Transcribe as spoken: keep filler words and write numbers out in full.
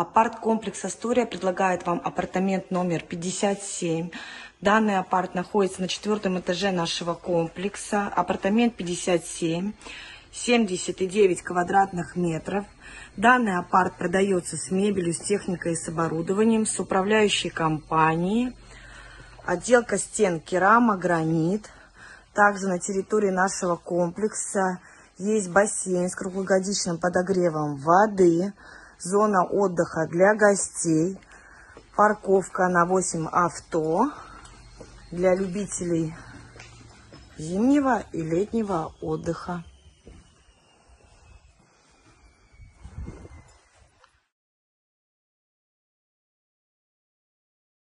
Апарт-комплекс «Астория» предлагает вам апартамент номер пятьдесят семь. Данный апарт находится на четвертом этаже нашего комплекса. Апартамент пятьдесят семь, семьдесят девять квадратных метров. Данный апарт продается с мебелью, с техникой и с оборудованием, с управляющей компанией. Отделка стен керама, гранит. Также на территории нашего комплекса есть бассейн с круглогодичным подогревом воды, зона отдыха для гостей, парковка на восемь авто для любителей зимнего и летнего отдыха.